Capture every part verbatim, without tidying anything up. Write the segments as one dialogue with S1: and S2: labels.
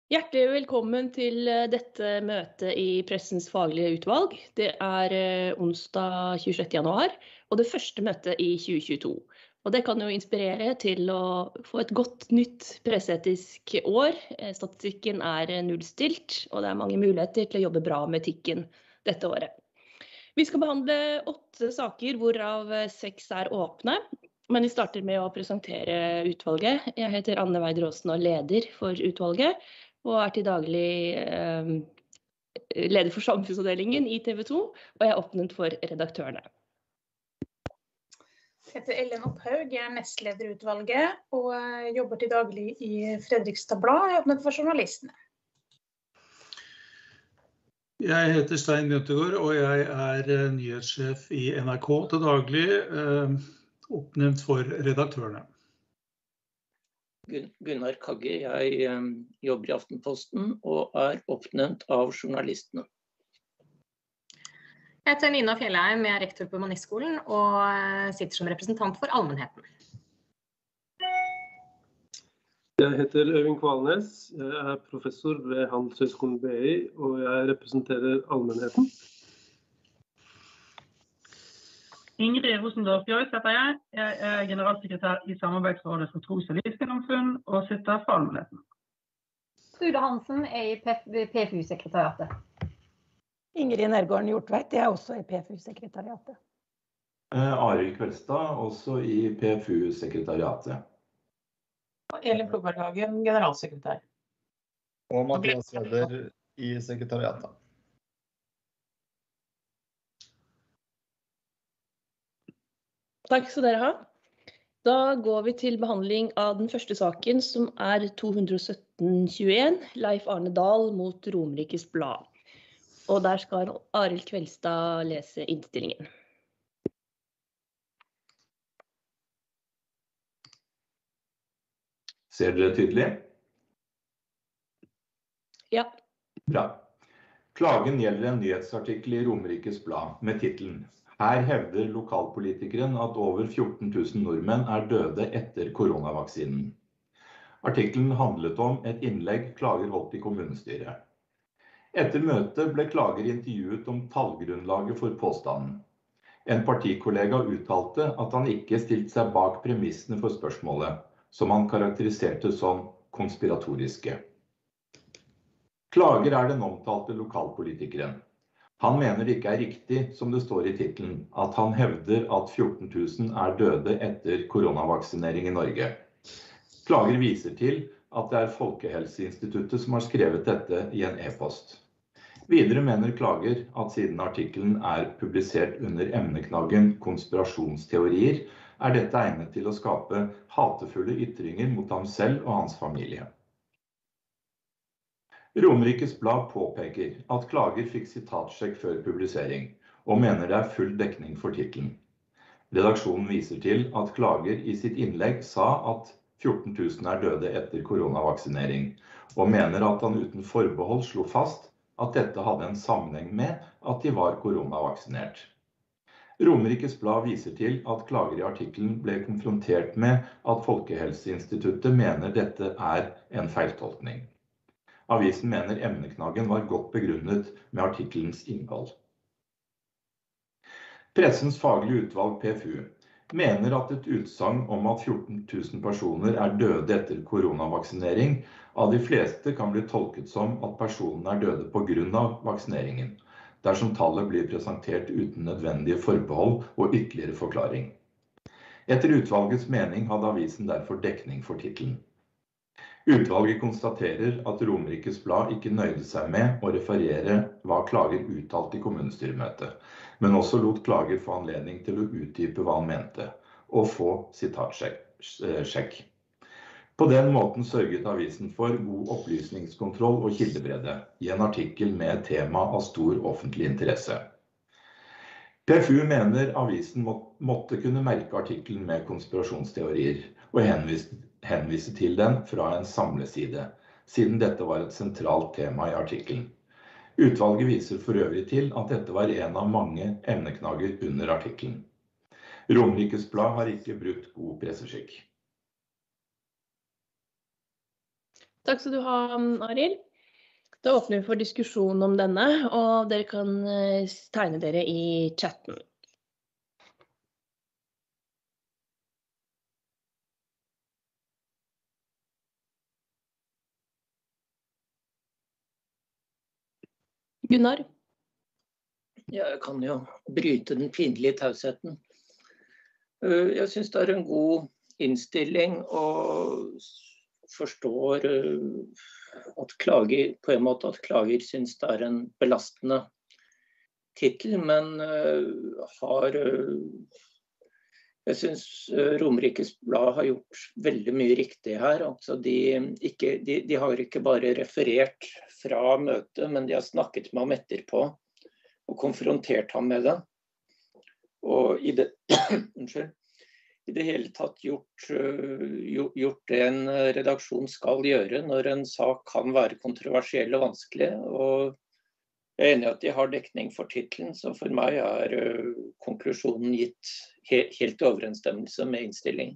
S1: Hjertelig velkommen til dette møtet i Pressens faglige utvalg. Det er onsdag tjuesjette januar, og det første møtet i tjue tjueto. Og det kan jo inspirere til å få et godt nytt presseetisk år. Statistikken er nullstilt, og det er mange muligheter til å jobbe bra med etikken dette året. Vi skal behandle åtte saker, hvorav seks er åpne. Men vi starter med å presentere utvalget. Jeg heter Anne Veidre-Aasen og leder for utvalget, og er til daglig eh, leder for samfunnsavdelingen i T V to, og jeg er oppnevnt for redaktørene.
S2: Jeg heter Ellen Opphaug, jeg er nestleder i utvalget, og jobber til daglig i Fredrikstad Blad, jeg er oppnevnt for journalistene.
S3: Jeg heter Stein Guntergaard, og jeg er nyhetssjef i N R K til daglig, eh, oppnevnt for redaktørene.
S4: Gunnar Kagge, jeg um, jobber i Aftenposten og er oppnevnt av journalistene.
S5: Jeg heter Nina Fjellheim, jeg er rektor på Humanistskolen og sitter som representant for allmennheten.
S6: Jeg heter Øyvind Kvalnes, jeg er professor ved Handelshøyskolen B I og jeg representerer allmennheten.
S7: Ingrid Rosendorf Joyce heter jeg. Jeg er generalsekretær i Samarbeidsrådet for tros- og livssynssamfunn og sitter for allmennheten.
S8: Trude Hansen er i P F U-sekretariatet.
S9: Ingrid Nergården Hjortveit, jeg er også i P F U-sekretariatet.
S10: Uh, Arild Kveldstad, også i P F U-sekretariatet.
S11: Elin Flogberghagen, generalsekretær.
S12: Og Mathias Vedder i sekretariatet.
S1: Takk skal dere ha. Da går vi til behandling av den første saken, som er to hundre sytten tjueen, Leif Arne Dahl mot Romerikes Blad. Og der skal Arild Kveldstad lese innstillingen.
S10: Ser dere tydelig?
S1: Ja.
S10: Bra. Klagen gjelder en nyhetsartikkel i Romerikes Blad med titelen «Her hevder lokalpolitikeren at over fjorten tusen nordmenn er døde etter koronavaksinen». Artikkelen handlet om et innlegg klager holdt i kommunestyret. Etter møtet ble klager intervjuet om tallgrunnlaget for påstanden. En partikollega uttalte at han ikke stilte seg bak premissene for spørsmålet, som han karakteriserte som konspiratoriske. Klager er den omtalte lokalpolitikeren. Han mener det ikke er riktig, som det står i titelen, at han hevder at fjorten tusen er døde etter koronavaksinering i Norge. Klager viser til at det er Folkehelseinstituttet som har skrevet dette i en e-post. Videre mener klager at siden artikkelen er publisert under emneknaggen konspirasjonsteorier, er dette egnet til å skape hatefulle ytringer mot ham selv og hans familie. Romerikes Blad påpeker at klager fikk sitatsjekk før publisering, og mener det er full dekning for titelen. Redaksjonen viser til at klager i sitt innlegg sa at fjorten tusen er døde etter koronavaksinering, og mener at han uten forbehold slo fast at dette hadde en sammenheng med at de var koronavaksinert. Romerikes Blad viser til at klager i artikkelen ble konfrontert med at Folkehelseinstituttet mener dette er en feiltolkning. Avisen mener emneknaggen var godt begrunnet med artikkelens innhold. Pressens faglige utvalg P F U mener at et utsagn om at fjorten tusen personer er døde etter koronavaksinering av de fleste kan bli tolket som at personen er døde på grunn av vaksineringen, dersom tallet blir presentert uten nødvendige forbehold og ytterligere forklaring. Etter utvalgets mening hadde avisen derfor dekning for titelen. Utvalget konstaterer at Romerikes Blad ikke nøyde seg med å referere hva klager uttalt i kommunestyremøtet, men også lot klager få anledning til å utdype hva han mente, og få sitatsjekk. På den måten sørget avisen for god opplysningskontroll og kildebredde i en artikkel med et tema av stor offentlig interesse. P F U mener avisen må, måtte kunne merke artikkelen med konspirasjonsteorier, og henvise, henvise til den fra en samleside, siden dette var et sentralt tema i artikkelen. Utvalget viser for øvrig til at dette var en av mange emneknagger under artikkelen. Romerikes Blad har ikke brutt god presseskikk.
S1: Takk skal du ha, Arild. Da åpner vi for diskusjon om denne, og dere kan tegne dere i chatten. Gunnar?
S4: Ja, jeg kan jo bryte den pinlige tausheten. Jeg synes det er en god innstilling og forstår at klager, på en måte at klager synes det er en belastende titel, men har, jeg synes Romerikes Blad har gjort veldig mye riktig her. Altså de, ikke, de, de har ikke bare referert fra møtet, men de har snakket med ham etterpå og konfrontert ham med det. Og i det, unnskyld, i det hele tatt gjort, gjort det en redaksjon skal gjøre når en sak kan være kontroversiell og vanskelig. Og jeg er enig i at de har dekning for titelen, så for meg er konklusjonen gitt helt i overensstemmelse med innstillingen.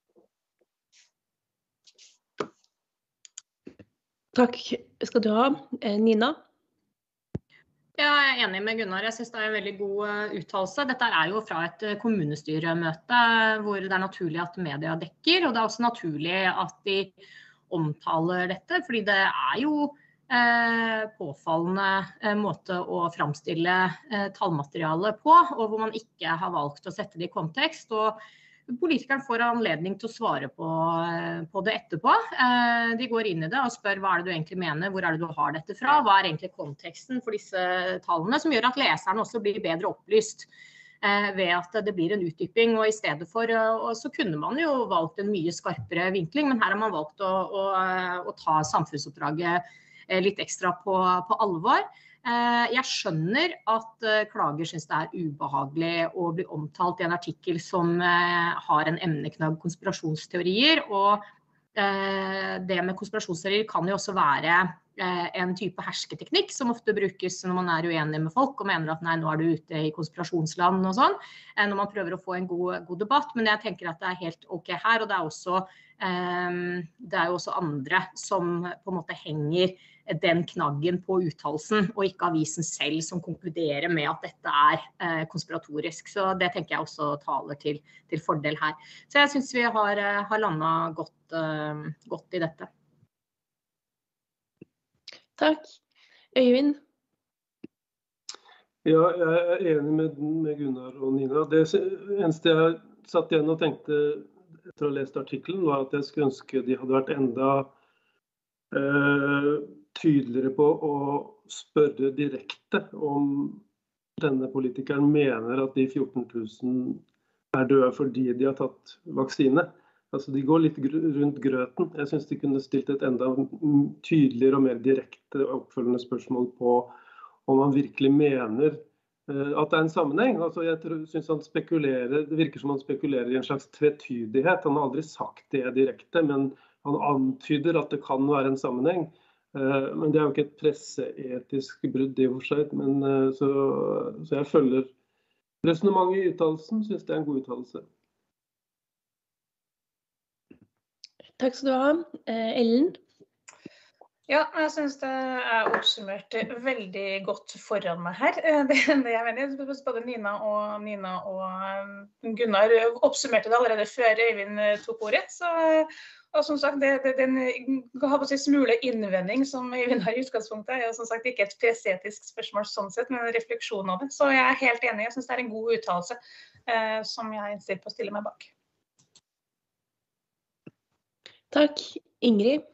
S1: Takk skal du ha. Nina?
S5: Ja, jeg er enig med Gunnar. Jeg synes det er en veldig god uttalelse. Dette er jo fra et kommunestyremøte hvor det er naturlig at media dekker, og det er også naturlig at de omtaler dette, fordi det er jo eh, påfallende eh, måte å framstille eh, tallmateriale på, og hvor man ikke har valgt å sette det i kontekst, og politikeren får anledning til å svare på, på det etterpå. De går inn i det og spør hva er det du egentlig mener, hvor er det du har dette fra, hva er egentlig konteksten for disse tallene, som gjør at leserne også blir bedre opplyst ved at det blir en utdyping. Og i stedet for, og så kunne man jo valgt en mye skarpere vinkling, men her har man valgt å, å, å ta samfunnsoppdraget litt ekstra på, på alvor. Jeg skjønner at klager synes det er ubehagelig å bli omtalt i en artikkel som har en emneknagg konspirasjonsteorier, og det med konspirasjonsteorier kan jo også være en type hersketeknikk som ofte brukes når man er uenig med folk og mener at nei, nå er du ute i konspirasjonsland og sånn, når man prøver å få en god, god debatt, men jeg tenker at det er helt ok her, og det er også, det er jo også andre som på en måte henger den knaggen på uttalelsen, og ikke avisen selv som konkluderer med at dette er eh, konspiratorisk. Så det tenker jeg også taler til, til fordel her. Så jeg synes vi har, har landet godt, eh, godt i dette.
S1: Takk. Øyvind?
S6: Ja, jeg er enig med, med Gunnar og Nina. Det eneste jeg satt igjen og tenkte etter å ha lest artikkelen, var at jeg skulle ønske de hadde vært enda eh, tydeligere på å spørre direkte om denne politikeren mener at de fjorten tusen er døde fordi de har tatt vaksine. Altså de går litt rundt grøten. Jeg synes de kunne stilt et enda tydeligere og mer direkte oppfølgende spørsmål på om han virkelig mener at det er en sammenheng. Altså jeg synes han spekulerer, det virker som han spekulerer i en slags tvetydighet. Han har aldri sagt det direkte, men han antyder at det kan være en sammenheng. Men det er jo ikke et presseetisk brudd i og for seg, men så, så jeg følger resonemanget i uttalelsen, synes det er en god uttalelse.
S1: Takk skal du ha. Ellen?
S2: Ja, jeg synes det er oppsummert veldig godt foran meg her. Det, det jeg mener, både Nina og, Nina og Gunnar oppsummerte det allerede før Øyvind tok ordet, så og som sagt, det, det, den har på seg smule innvending som Øyvind har i utgangspunktet, er jo som sagt ikke et presseetisk spørsmål sånn sett, men en refleksjon av det. Så jeg er helt enig, jeg synes det er en god uttalelse eh, som jeg er innstilt på å stille meg bak.
S1: Takk. Ingrid?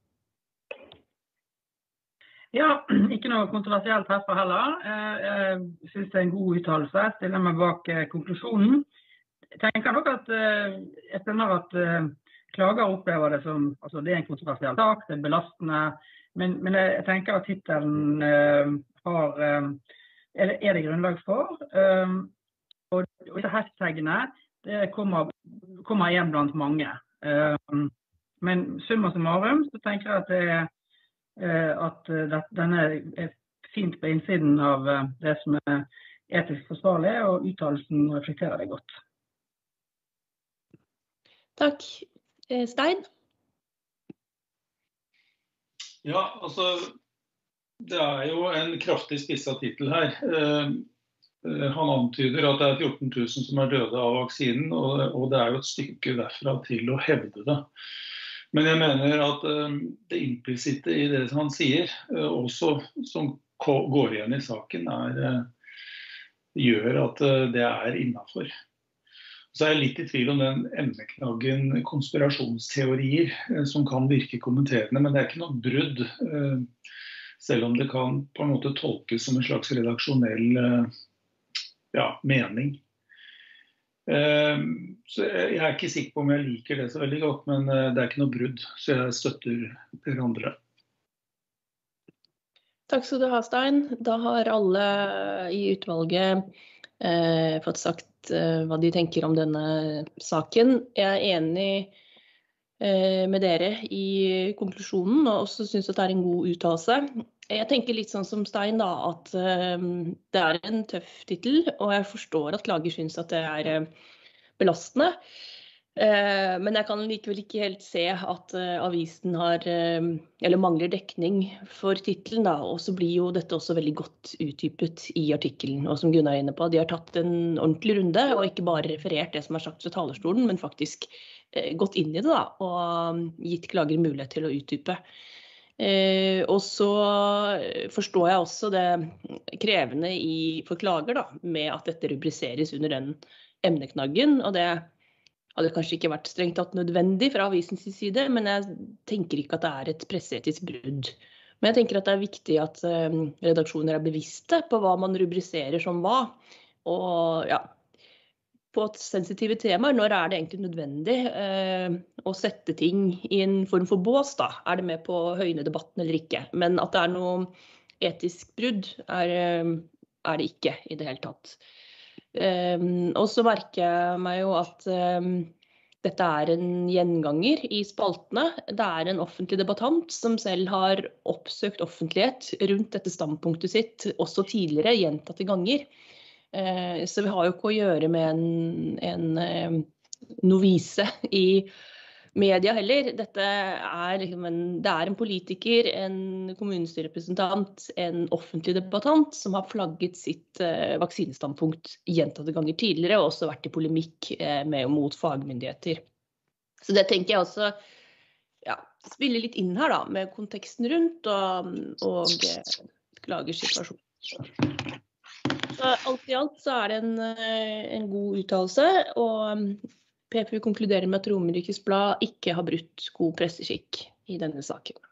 S7: Ja, ikke noe kontroversielt herfra heller. Jeg synes det er en god uttalelse, jeg stiller meg bak konklusjonen. Jeg tenker nok at jeg skjønner at klager opplever det som, altså det er en kontroversiell sak, det er belastende, men, men jeg tenker at titelen uh, har, um, er, det, er det grunnlag for, um, og, og disse hashtagene, det kommer, kommer igjen blant mange. Um, men summa summarum, så tenker jeg at, det, uh, at uh, denne er fint på innsiden av uh, det som er etisk forsvarlig, og uttalelsen reflekterer det godt.
S1: Takk. Stein?
S3: Ja, altså, det er jo en kraftig spisset titel her. Eh, han antyder at det er fjorten tusen som er døde av vaksinen, og, og det er jo et stykke derfra til å hevde det. Men jeg mener at eh, det implisitte i det han sier, eh, også som går igjen i saken, er, eh, gjør at eh, det er innenfor. Så er jeg litt i tvil om den emneknaggen konspirasjonsteorier eh, som kan virke kommenterende, men det er ikke noe brudd, eh, selv om det kan på en måte tolkes som en slags redaksjonell eh, ja, mening. Eh, så jeg er ikke sikker på om jeg liker det så veldig godt, men eh, det er ikke noe brudd, så jeg støtter dere andre.
S1: Takk skal du ha, Stein. Da har alle i utvalget eh, fått sagt eh, hva de tenker om denne saken. Jeg er enig eh, med dere i konklusjonen, og også synes at det er en god uttalelse. Jeg tenker litt sånn som Stein da, at uh, det er en tøff titel, og jeg forstår at klager synes at det er uh, belastende. Uh, men jeg kan likevel ikke helt se at uh, avisen har, uh, eller mangler dekning for titelen da, og så blir jo dette også veldig godt utdypet i artikkelen. Og som Gunnar er inne på, de har tatt en ordentlig runde, og ikke bare referert det som er sagt fra talerstolen, men faktisk uh, gått inn i det da, og um, gitt klager mulighet til å utdype. Eh, og så forstår jeg også det krevende i forklager da, med at dette rubriseres under den emneknaggen, og det hadde kanskje ikke vært strengt tatt nødvendig fra avisens side, men jeg tenker ikke at det er et presseetisk brudd. Men jeg tenker at det er viktig at eh, redaksjoner er bevisste på hva man rubriserer som hva, og ja, på et sensitive temaer, når er det egentlig nødvendig eh, å sette ting i en form for bås da? Er det med på å høyne debatten eller ikke? Men at det er noe etisk brudd er, er det ikke i det hele tatt. Eh, og så merker jeg meg jo at eh, dette er en gjenganger i spaltene. Det er en offentlig debattant som selv har oppsøkt offentlighet rundt dette standpunktet sitt, også tidligere, gjentatte ganger. Så vi har jo ikke å gjøre med en, en novise i media heller. Dette er, liksom en, det er en politiker, en kommunestyrerepresentant, en offentlig debattant som har flagget sitt uh, vaksinestandpunkt gjentatte ganger tidligere, og også vært i polemikk uh, med og mot fagmyndigheter. Så det tenker jeg også ja, spiller litt inn her da, med konteksten rundt og, og uh, klagersituasjonen. Så alt i alt så er det en, en god uttalelse, og P F U konkluderer med at Romerikes Blad ikke har brutt god presseskikk i denne saken.